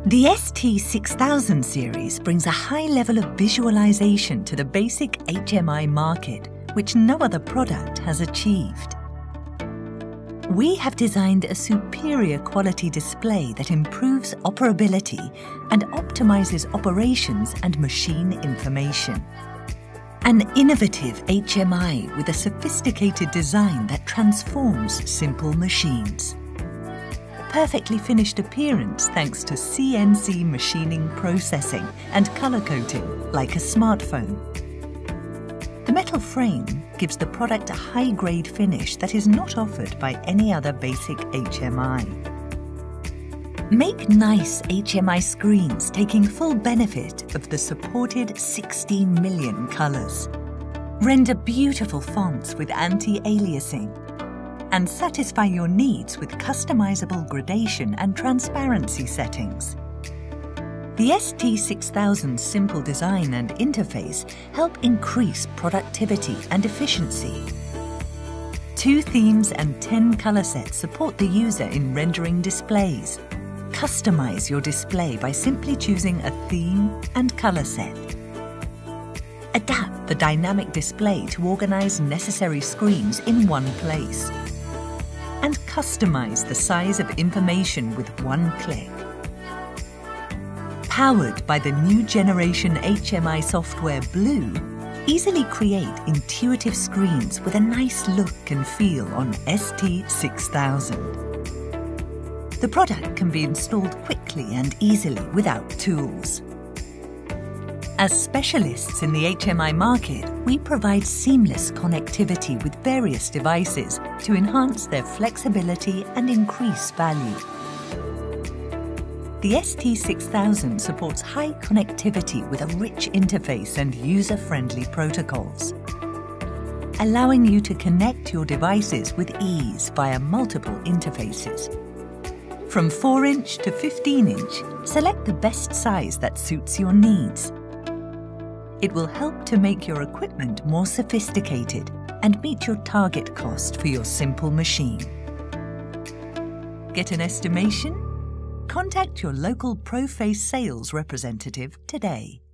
The ST6000 series brings a high level of visualization to the basic HMI market, which no other product has achieved. We have designed a superior quality display that improves operability and optimizes operations and machine information. An innovative HMI with a sophisticated design that transforms simple machines. Perfectly finished appearance thanks to CNC machining processing and color coding like a smartphone. The metal frame gives the product a high-grade finish that is not offered by any other basic HMI. Make nice HMI screens taking full benefit of the supported 16 million colors. Render beautiful fonts with anti-aliasing. And satisfy your needs with customizable gradation and transparency settings. The ST6000's simple design and interface help increase productivity and efficiency. 2 themes and 10 color sets support the user in rendering displays. Customize your display by simply choosing a theme and color set. Adapt the dynamic display to organize necessary screens in one place. And customize the size of information with one click. Powered by the new generation HMI software Blue, easily create intuitive screens with a nice look and feel on ST6000. The product can be installed quickly and easily without tools. As specialists in the HMI market, we provide seamless connectivity with various devices to enhance their flexibility and increase value. The ST6000 supports high connectivity with a rich interface and user-friendly protocols, allowing you to connect your devices with ease via multiple interfaces. From 4-inch to 15-inch, select the best size that suits your needs. It will help to make your equipment more sophisticated and meet your target cost for your simple machine. Get an estimation? Contact your local proface sales representative today.